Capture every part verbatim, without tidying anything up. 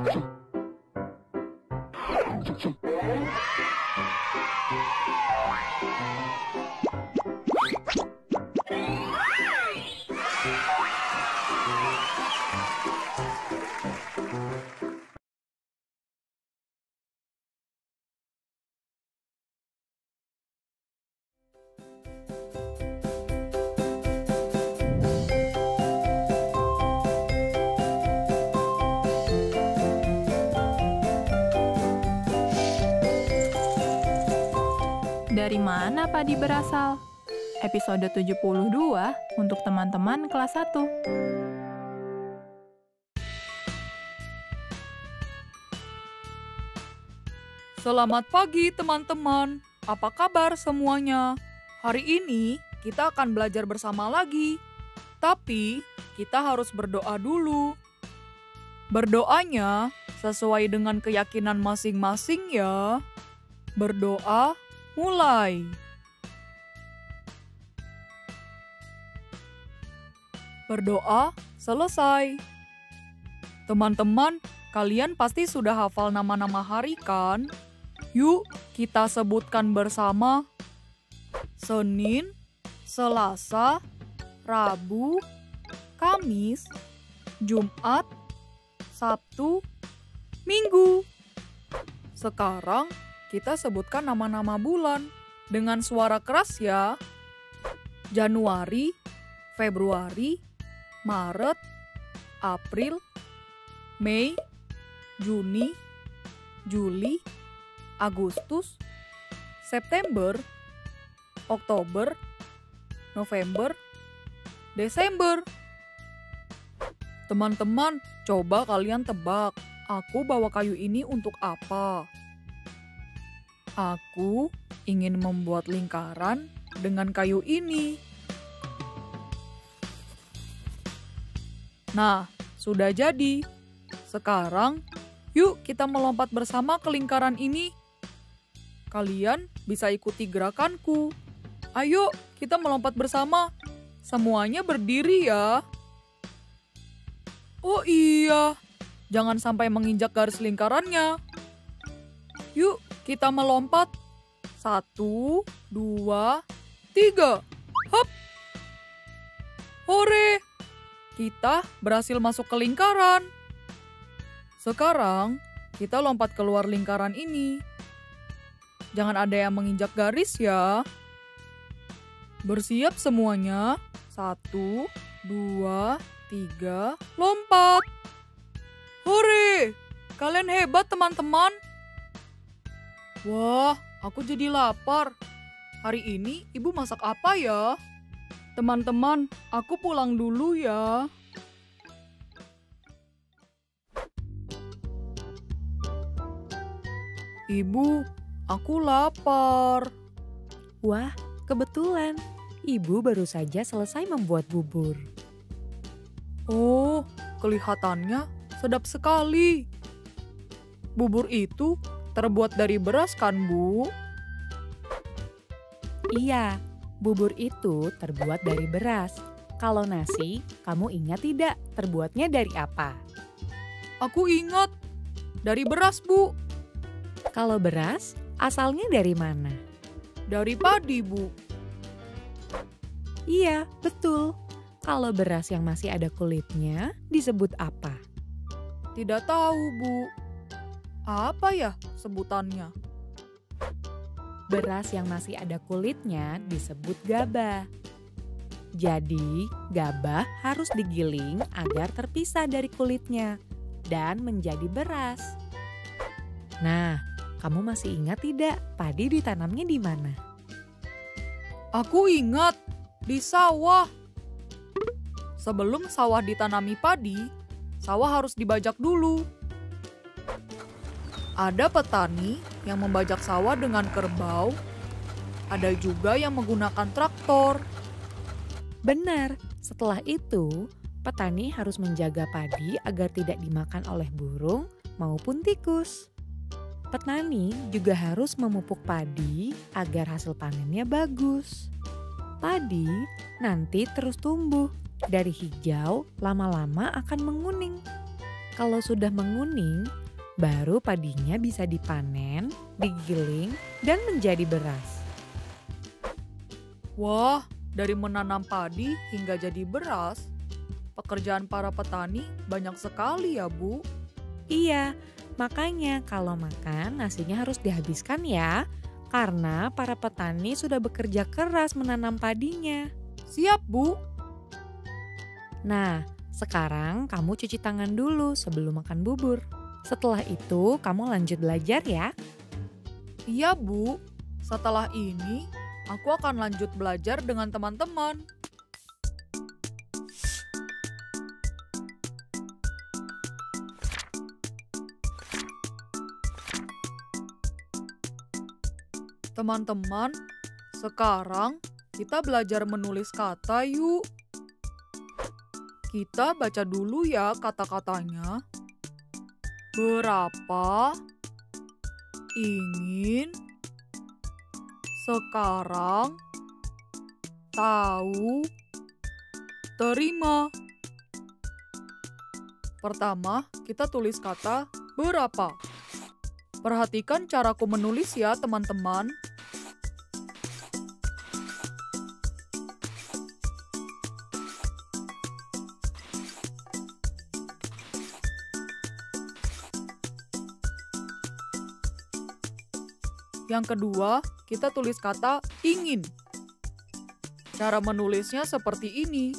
Dari mana padi berasal? Episode tujuh puluh dua untuk teman-teman kelas satu. Selamat pagi teman-teman, apa kabar semuanya? Hari ini kita akan belajar bersama lagi, tapi kita harus berdoa dulu. Berdoanya sesuai dengan keyakinan masing-masing ya. Berdoa mulai. Berdoa selesai. Teman-teman, kalian pasti sudah hafal nama-nama hari kan? Yuk, kita sebutkan bersama. Senin, Selasa, Rabu, Kamis, Jumat, Sabtu, Minggu. Sekarang kita sebutkan nama-nama bulan dengan suara keras ya. Januari, Februari, Maret, April, Mei, Juni, Juli, Agustus, September, Oktober, November, Desember. Teman-teman, coba kalian tebak, aku bawa kayu ini untuk apa? Aku ingin membuat lingkaran dengan kayu ini. Nah, sudah jadi. Sekarang, yuk kita melompat bersama ke lingkaran ini. Kalian bisa ikuti gerakanku. Ayo, kita melompat bersama. Semuanya berdiri ya. Oh iya, jangan sampai menginjak garis lingkarannya. Yuk, kita melompat. Satu, dua, tiga. Hop! Hore! Kita berhasil masuk ke lingkaran. Sekarang, kita lompat keluar lingkaran ini. Jangan ada yang menginjak garis ya. Bersiap semuanya. Satu, dua, tiga, lompat. Hore! Kalian hebat teman-teman. Wah, aku jadi lapar. Hari ini ibu masak apa ya? Teman-teman, aku pulang dulu ya. Ibu, aku lapar. Wah, kebetulan. Ibu baru saja selesai membuat bubur. Oh, kelihatannya sedap sekali. Bubur itu terbuat dari beras kan, Bu? Iya, bubur itu terbuat dari beras. Kalau nasi, kamu ingat tidak terbuatnya dari apa? Aku ingat, dari beras, Bu. Kalau beras, asalnya dari mana? Dari padi, Bu. Iya, betul. Kalau beras yang masih ada kulitnya disebut apa? Tidak tahu, Bu. Apa ya sebutannya? Beras yang masih ada kulitnya disebut gabah. Jadi, gabah harus digiling agar terpisah dari kulitnya dan menjadi beras. Nah, kamu masih ingat tidak padi ditanamnya di mana? Aku ingat, di sawah. Sebelum sawah ditanami padi, sawah harus dibajak dulu. Ada petani yang membajak sawah dengan kerbau, ada juga yang menggunakan traktor. Benar, setelah itu petani harus menjaga padi agar tidak dimakan oleh burung maupun tikus. Petani juga harus memupuk padi agar hasil panennya bagus. Padi nanti terus tumbuh, dari hijau lama-lama akan menguning. Kalau sudah menguning, baru padinya bisa dipanen, digiling, dan menjadi beras. Wah, dari menanam padi hingga jadi beras, pekerjaan para petani banyak sekali ya, Bu. Iya, makanya kalau makan nasinya harus dihabiskan ya, karena para petani sudah bekerja keras menanam padinya. Siap, Bu. Nah, sekarang kamu cuci tangan dulu sebelum makan bubur. Setelah itu kamu lanjut belajar ya. Iya, Bu. Setelah ini, aku akan lanjut belajar dengan teman-teman. Teman-teman, sekarang kita belajar menulis kata yuk. Kita baca dulu ya kata-katanya. Berapa, ingin, sekarang, tahu, terima. Pertama, kita tulis kata berapa. Perhatikan caraku menulis ya, teman-teman. Yang kedua, kita tulis kata ingin. Cara menulisnya seperti ini.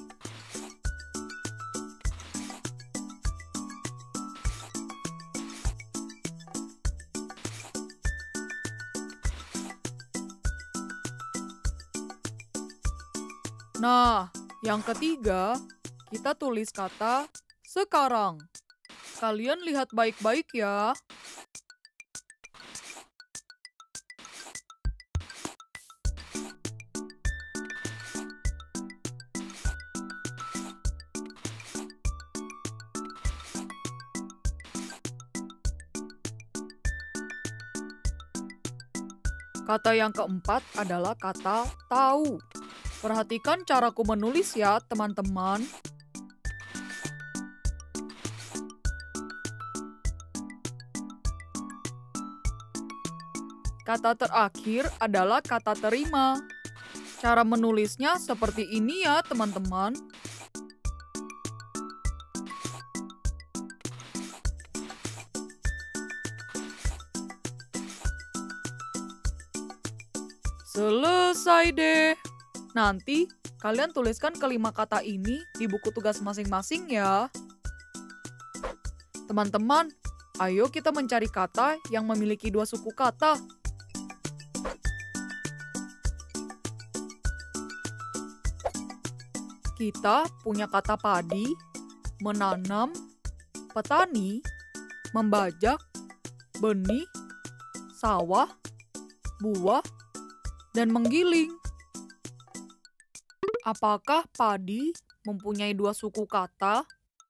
Nah, yang ketiga, kita tulis kata sekarang. Kalian lihat baik-baik ya. Kata yang keempat adalah kata tahu. Perhatikan caraku menulis ya, teman-teman. Kata terakhir adalah kata terima. Cara menulisnya seperti ini ya, teman-teman. Selesai deh. Nanti kalian tuliskan kelima kata ini di buku tugas masing-masing ya. Teman-teman, ayo kita mencari kata yang memiliki dua suku kata. Kita punya kata padi, menanam, petani, membajak, benih, sawah, buah, dan menggiling. Apakah padi mempunyai dua suku kata?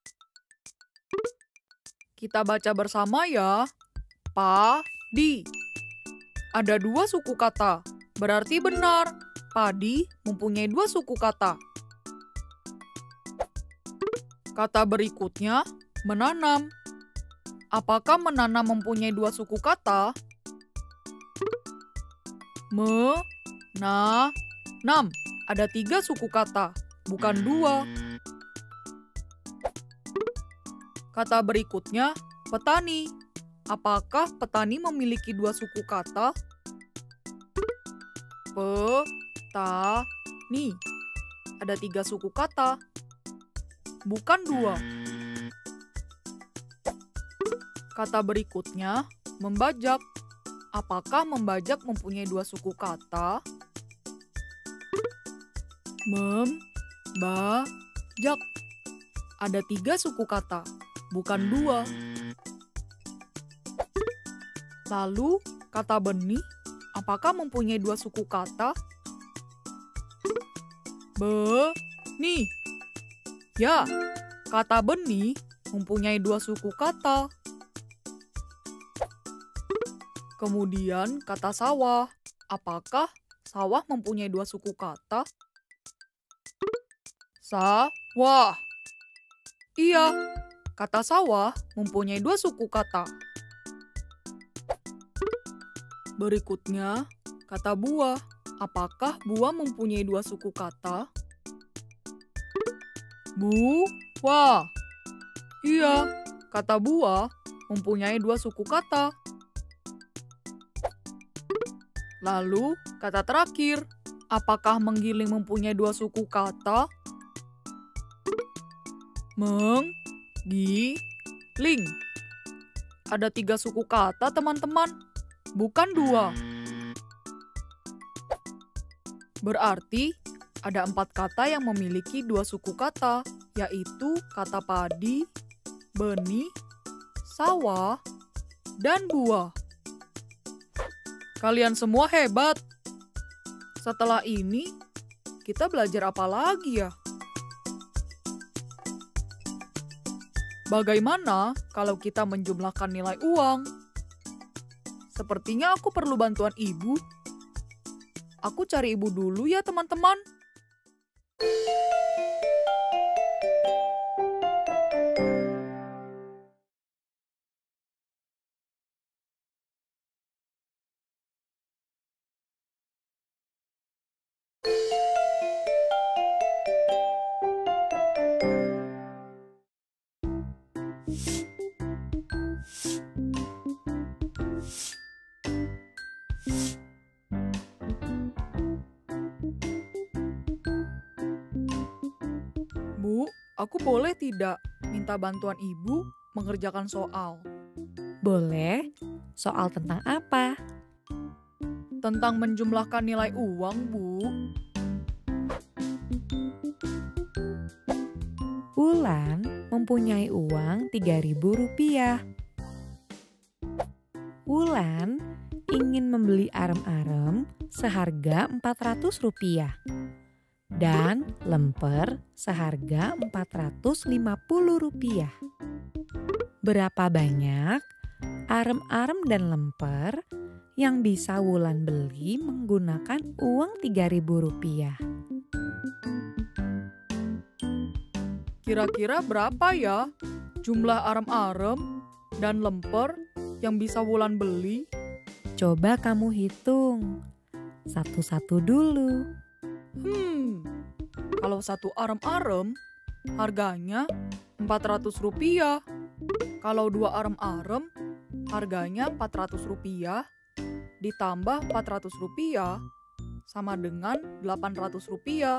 Kita baca bersama ya. Padi. Ada dua suku kata. Berarti benar. Padi mempunyai dua suku kata. Kata berikutnya, menanam. Apakah menanam mempunyai dua suku kata? Me-na-nam. Ada tiga suku kata, bukan dua. Kata berikutnya, petani. Apakah petani memiliki dua suku kata? Pe-ta-ni. Ada tiga suku kata, bukan dua. Kata berikutnya, membajak. Apakah membajak mempunyai dua suku kata? Membajak. Ada tiga suku kata, bukan dua. Lalu, kata benih, apakah mempunyai dua suku kata? Benih. Ya, kata benih mempunyai dua suku kata. Kemudian, kata sawah. Apakah sawah mempunyai dua suku kata? Sawah. Iya, Kata sawah mempunyai dua suku kata. Berikutnya, kata buah. Apakah buah mempunyai dua suku kata? Buah. Iya, kata buah mempunyai dua suku kata. Lalu, kata terakhir. Apakah menggiling mempunyai dua suku kata? Menggiling. Ada tiga suku kata, teman-teman. Bukan dua. Berarti ada empat kata yang memiliki dua suku kata, yaitu kata padi, benih, sawah, dan buah. Kalian semua hebat. Setelah ini, kita belajar apa lagi ya? Bagaimana kalau kita menjumlahkan nilai uang? Sepertinya aku perlu bantuan ibu. Aku cari ibu dulu ya, teman-teman. Bu, aku boleh tidak minta bantuan ibu mengerjakan soal? Boleh. Soal tentang apa? Tentang menjumlahkan nilai uang, Bu. Wulan mempunyai uang tiga ribu rupiah. Wulan ingin membeli arem-arem seharga empat ratus rupiah. Dan lemper seharga empat ratus lima puluh rupiah. Berapa banyak arem-arem dan lemper yang bisa Wulan beli menggunakan uang tiga ribu rupiah? Kira-kira berapa ya jumlah arem-arem dan lemper yang bisa Wulan beli? Coba kamu hitung. Satu-satu dulu. Hmm, kalau satu arem-arem harganya empat ratus rupiah. Kalau dua arem-arem harganya empat ratus rupiah ditambah empat ratus rupiah sama dengan delapan ratus rupiah.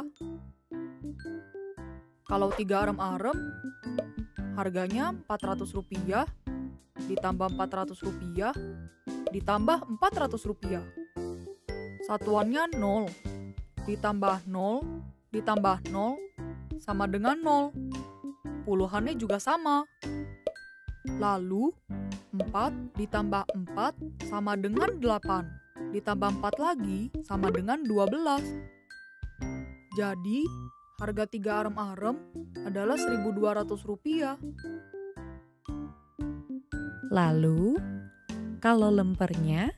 Kalau tiga arem-arem harganya empat ratus rupiah ditambah empat ratus rupiah ditambah empat ratus rupiah. Satuannya nol. Ditambah nol, ditambah nol, sama dengan nol. Puluhannya juga sama. Lalu, empat ditambah empat sama dengan delapan. Ditambah empat lagi sama dengan dua belas. Jadi, harga tiga arem-arem adalah seribu dua ratus rupiah. Lalu, kalau lempernya?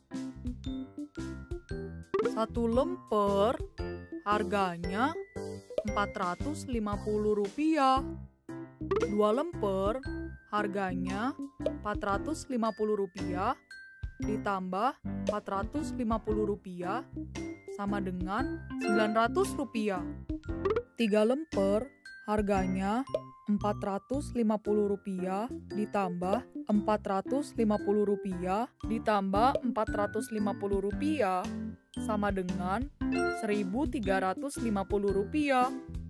Satu lemper harganya empat ratus lima puluh rupiah. Dua lemper harganya empat ratus lima puluh rupiah ditambah empat ratus lima puluh rupiah sama dengan sembilan ratus rupiah. Tiga lemper harganya empat ratus lima puluh rupiah ditambah empat ratus lima puluh rupiah ditambah empat ratus lima puluh rupiah sama dengan seribu tiga ratus lima puluh rupiah.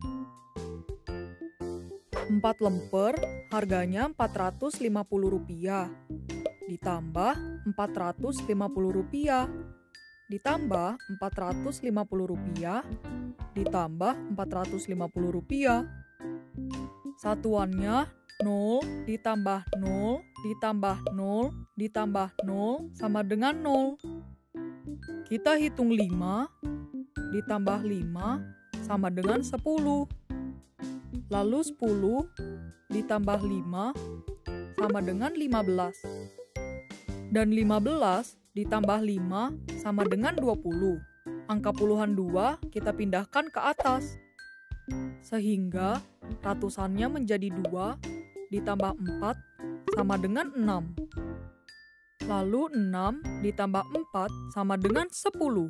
Empat lemper harganya empat ratus lima puluh rupiah ditambah empat ratus lima puluh rupiah ditambah empat ratus lima puluh rupiah ditambah empat ratus lima puluh rupiah. Satuannya nol ditambah nol ditambah nol ditambah nol sama dengan nol. Kita hitung lima ditambah lima sama dengan sepuluh. Lalu sepuluh ditambah lima sama dengan lima belas. Dan lima belas ditambah lima sama dengan dua puluh. Angka puluhan dua kita pindahkan ke atas. Sehingga ratusannya menjadi dua ditambah empat sama dengan enam. Lalu enam ditambah empat sama dengan sepuluh.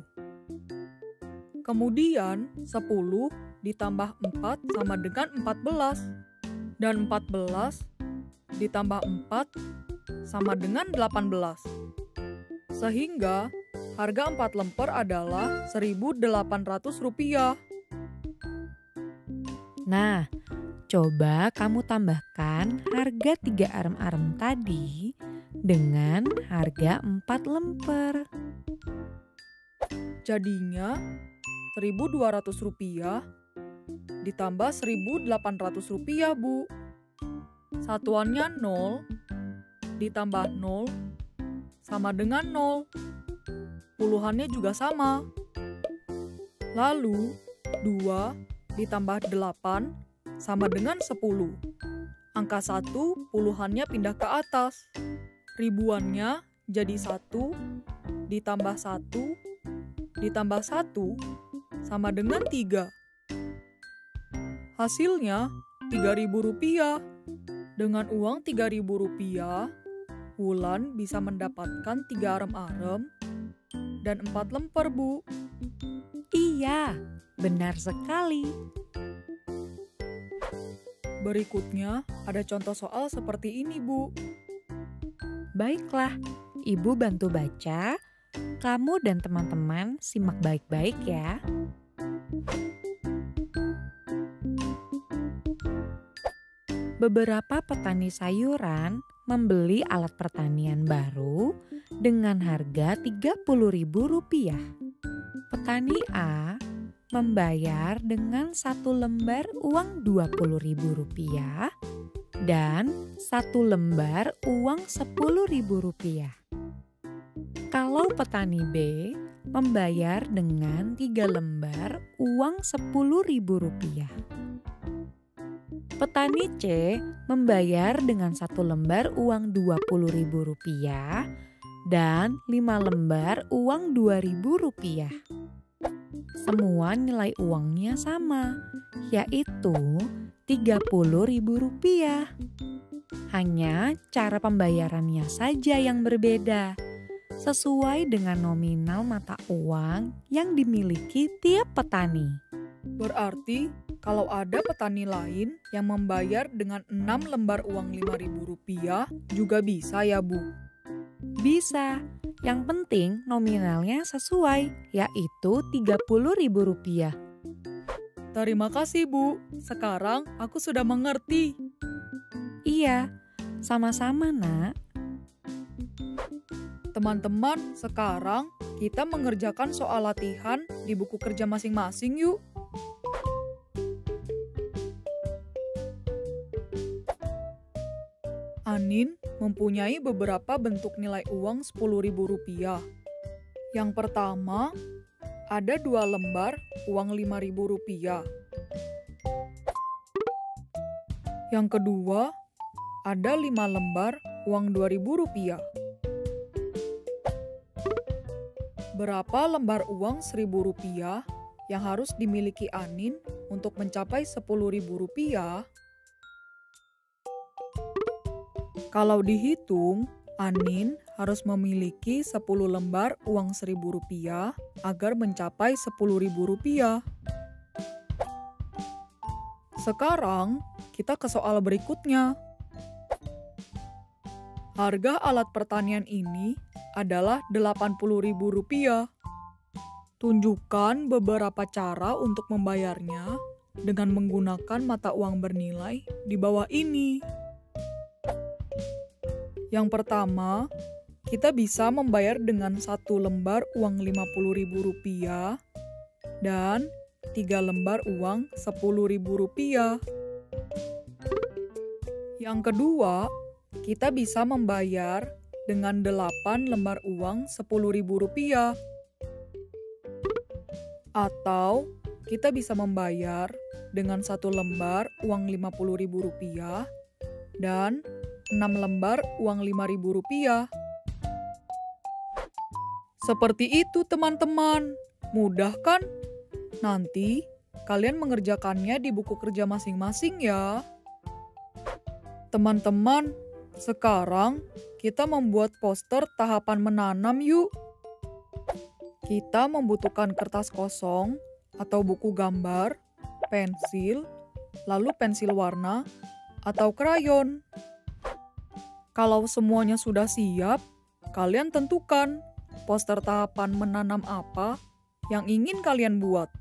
Kemudian sepuluh ditambah empat sama dengan empat belas. Dan empat belas ditambah empat sama dengan delapan belas. Sehingga harga empat lemper adalah seribu delapan ratus rupiah. Nah, coba kamu tambahkan harga tiga arem-arem tadi dengan harga empat lemper. Jadinya seribu dua ratus rupiah ditambah seribu delapan ratus rupiah, Bu. Satuannya nol ditambah nol sama dengan nol. Puluhannya juga sama. Lalu dua ditambah delapan sama dengan sepuluh. Angka satu puluhannya pindah ke atas. Ribuannya jadi satu ditambah satu ditambah satu sama dengan tiga. Hasilnya tiga ribu rupiah. Dengan uang tiga ribu rupiah, Wulan bisa mendapatkan tiga arem-arem dan empat lemper, Bu. Iya, benar sekali. Berikutnya ada contoh soal seperti ini, Bu. Baiklah, Ibu bantu baca. Kamu dan teman-teman simak baik-baik ya. Beberapa petani sayuran membeli alat pertanian baru dengan harga tiga puluh ribu rupiah. Petani A membayar dengan satu lembar uang dua puluh ribu rupiah dan satu lembar uang sepuluh ribu rupiah. Kalau petani B membayar dengan tiga lembar uang sepuluh ribu rupiah. Petani C membayar dengan satu lembar uang dua puluh ribu rupiah dan lima lembar uang dua ribu rupiah. Semua nilai uangnya sama, yaitu tiga puluh ribu rupiah. Hanya cara pembayarannya saja yang berbeda, sesuai dengan nominal mata uang yang dimiliki tiap petani. Berarti kalau ada petani lain yang membayar dengan enam lembar uang lima ribu rupiah juga bisa ya, Bu? Bisa. Yang penting nominalnya sesuai, yaitu tiga puluh ribu rupiah. Terima kasih, Bu. Sekarang aku sudah mengerti. Iya, sama-sama, Nak. Teman-teman, sekarang kita mengerjakan soal latihan di buku kerja masing-masing yuk. Anin mempunyai beberapa bentuk nilai uang sepuluh ribu rupiah. Yang pertama, ada dua lembar uang lima ribu rupiah. Yang kedua, ada lima lembar uang dua ribu rupiah. Berapa lembar uang seribu rupiah yang harus dimiliki Anin untuk mencapai sepuluh ribu rupiah? Kalau dihitung, Anin harus memiliki sepuluh lembar uang seribu rupiah agar mencapai sepuluh ribu rupiah. Sekarang, kita ke soal berikutnya. Harga alat pertanian ini adalah delapan puluh ribu rupiah. Tunjukkan beberapa cara untuk membayarnya dengan menggunakan mata uang bernilai di bawah ini. Yang pertama, kita bisa membayar dengan satu lembar uang lima puluh ribu rupiah dan tiga lembar uang sepuluh ribu rupiah. Yang kedua, kita bisa membayar dengan delapan lembar uang sepuluh ribu rupiah. Atau kita bisa membayar dengan satu lembar uang lima puluh ribu rupiah dan enam lembar uang lima ribu rupiah. Seperti itu teman-teman. Mudah kan? Nanti kalian mengerjakannya di buku kerja masing-masing ya. Teman-teman, sekarang kita membuat poster tahapan menanam yuk. Kita membutuhkan kertas kosong atau buku gambar, pensil, lalu pensil warna, atau krayon. Kalau semuanya sudah siap, kalian tentukan poster tahapan menanam apa yang ingin kalian buat.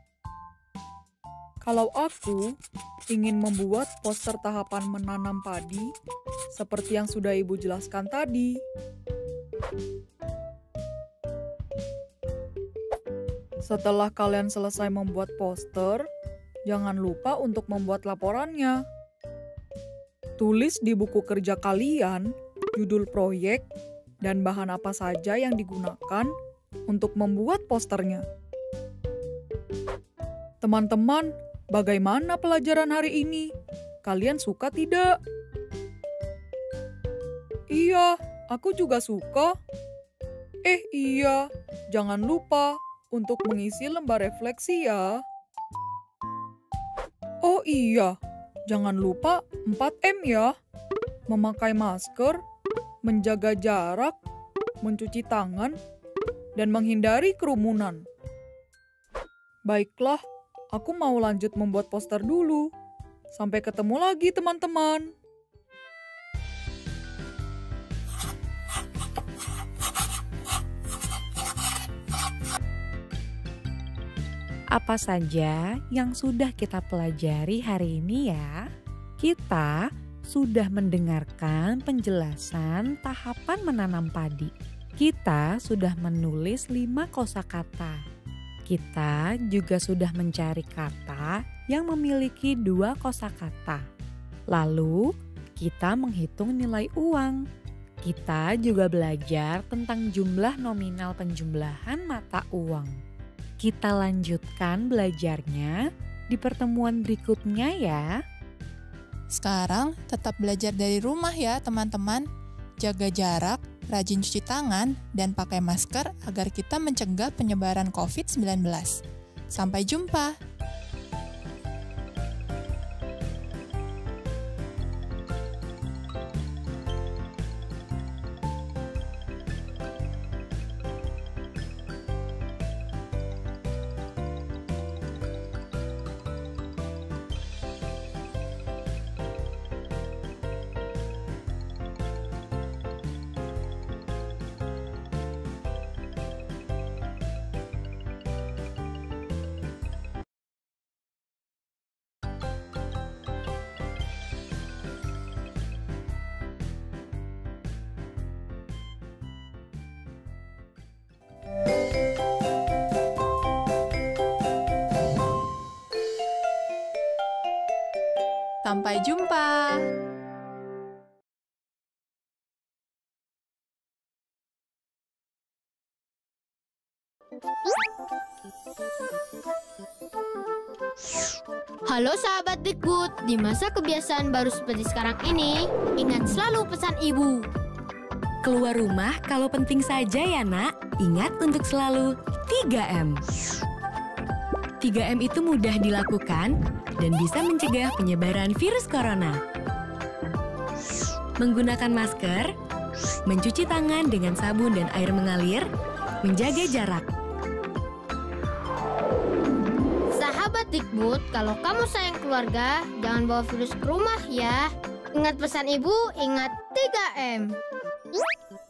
Kalau aku ingin membuat poster tahapan menanam padi, seperti yang sudah Ibu jelaskan tadi. Setelah kalian selesai membuat poster, jangan lupa untuk membuat laporannya. Tulis di buku kerja kalian judul proyek dan bahan apa saja yang digunakan untuk membuat posternya. Teman-teman, bagaimana pelajaran hari ini? Kalian suka tidak? Iya, aku juga suka. Eh iya, jangan lupa untuk mengisi lembar refleksi ya. Oh iya, jangan lupa empat M ya. Memakai masker, menjaga jarak, mencuci tangan, dan menghindari kerumunan. Baiklah, aku mau lanjut membuat poster dulu. Sampai ketemu lagi teman-teman. Apa saja yang sudah kita pelajari hari ini ya? Kita sudah mendengarkan penjelasan tahapan menanam padi. Kita sudah menulis lima kosakata. Kita juga sudah mencari kata yang memiliki dua kosakata. Lalu, kita menghitung nilai uang. Kita juga belajar tentang jumlah nominal penjumlahan mata uang. Kita lanjutkan belajarnya di pertemuan berikutnya ya. Sekarang tetap belajar dari rumah ya teman-teman. Jaga jarak, rajin cuci tangan, dan pakai masker agar kita mencegah penyebaran covid sembilan belas. Sampai jumpa! Sampai jumpa! Halo sahabat Dikbud, di masa kebiasaan baru seperti sekarang ini, ingat selalu pesan ibu. Keluar rumah kalau penting saja ya nak, ingat untuk selalu tiga M. tiga M itu mudah dilakukan dan bisa mencegah penyebaran virus corona. Menggunakan masker, mencuci tangan dengan sabun dan air mengalir, menjaga jarak. Sahabat Dikbud, kalau kamu sayang keluarga, jangan bawa virus ke rumah ya. Ingat pesan ibu, ingat tiga M.